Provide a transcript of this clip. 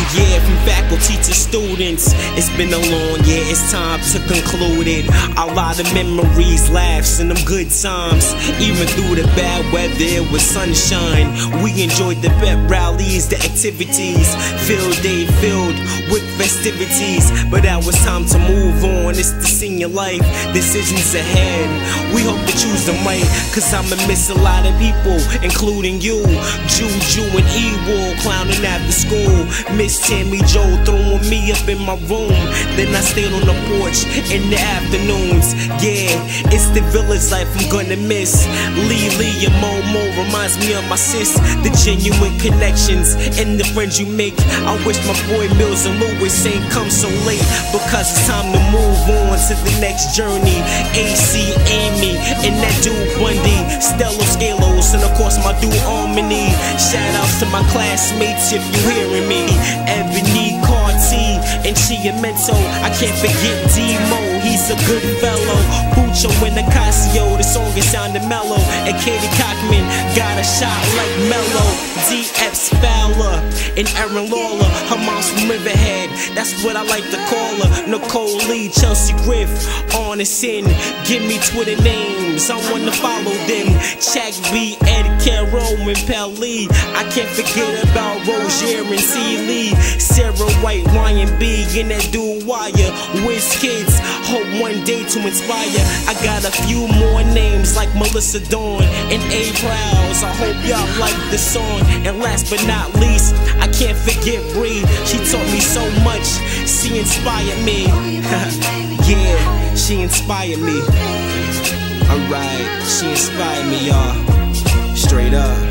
Yeah, from faculty to students, it's been a long year, it's time to conclude it. A lot of memories, laughs, and them good times. Even through the bad weather, it was sunshine. We enjoyed the pep rallies, the activities. Field day filled with festivities. But now it's time to move on, it's the senior life. Decisions ahead, we hope to choose them right. Cause I'ma miss a lot of people, including you. Juju and E-Wall clowning after school. Miss Tammy Joe throwing me up in my room. Then I stayed on the porch in the afternoons. Yeah, it's the village life I'm gonna miss. Lee and Momo reminds me of my sis. The genuine connections and the friends you make. I wish my boy Mills and Lewis ain't come so late, because it's time to move on to the next journey. AC, Amy, and that dude Bundy, Stello Scalos, and of course my dude Harmony. Shout outs to my classmates if you hearing me. Ebony, Carti, and Chiamento. I can't forget D-Mo, he's a good fellow. Pucho and Acasio, the song is sounding mellow. And Katie Cockman got a shot like Mello. D.F. Fowler and Aaron Lawler, her mom's from Riverhead, that's what I like to call her. Nicole Lee, Chelsea Griff, Honest In, give me Twitter names, I wanna follow them. Chak B, Ed Caro, and Pelly. I can't forget about Roger and C. Lee, Sarah White, Y&B, and that dude Wire. Wiz Kids, hope one day to inspire. I got a few more names like Melissa Dawn and A. Prowse. I hope y'all like the song. And last but not least, I can't forget Bree. She taught me so much, she inspired me. Yeah, she inspired me. Alright, she inspired me, y'all. Straight up.